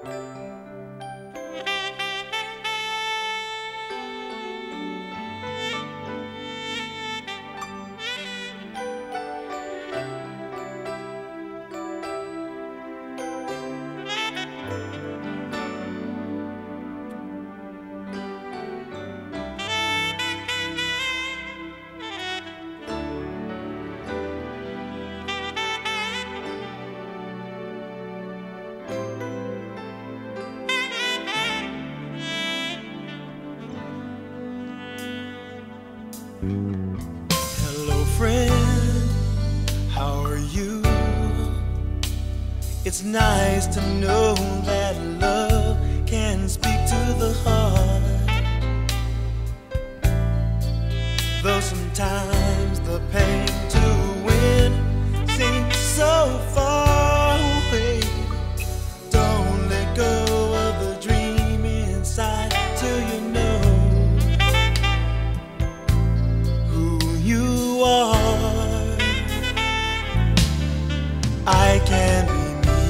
Hello friend, how are you? It's nice to know that love can speak to the heart. Though sometimes the pain to win seems so far away, don't let go of the dream inside till you know you are. I can be me,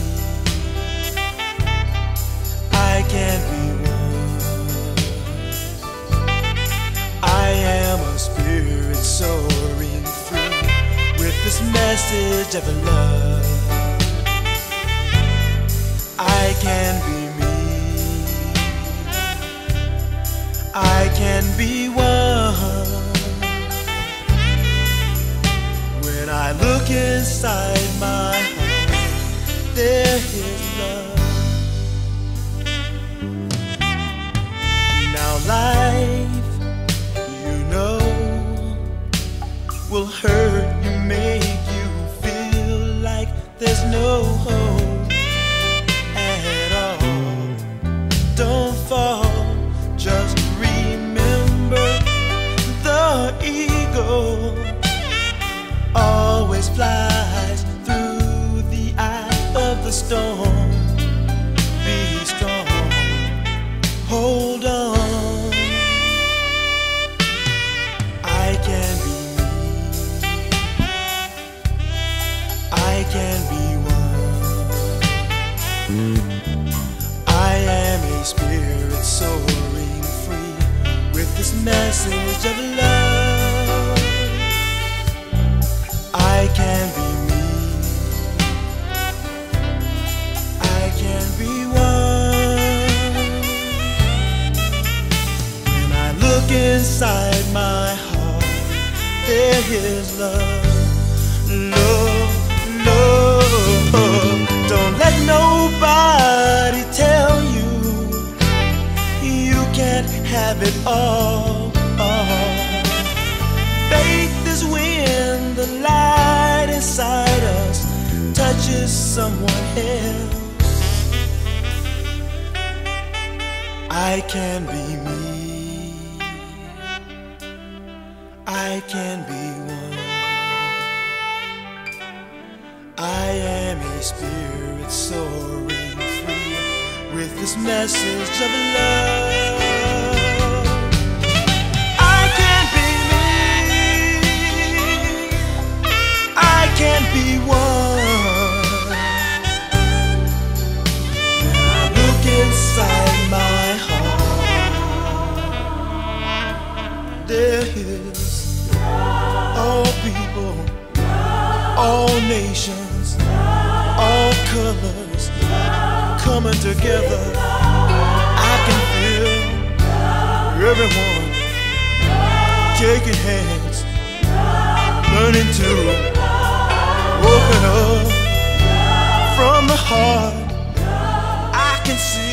I can be one. I am a spirit soaring through with this message of love. I can be me, I can be one. When I look inside my heart, there is love. Now life, you know, will hurt you, make you feel like there's no hope at all. Don't fall, just remember the ego always flies through the eye of the storm. Be strong, hold on. I can be me, I can be one. I am a spirit soaring free with this message of love. I can be me, I can be one. When I look inside my heart, there is love, love, love. Don't let nobody tell you you can't have it all. Faith is when the light inside us touches someone else. I can be me, I can be one. I am a spirit soaring free with this message of love. Can be one. When I look inside my heart, there is all people, all nations, all colors coming together. I can feel everyone taking hands, learning to open up from the heart. I can see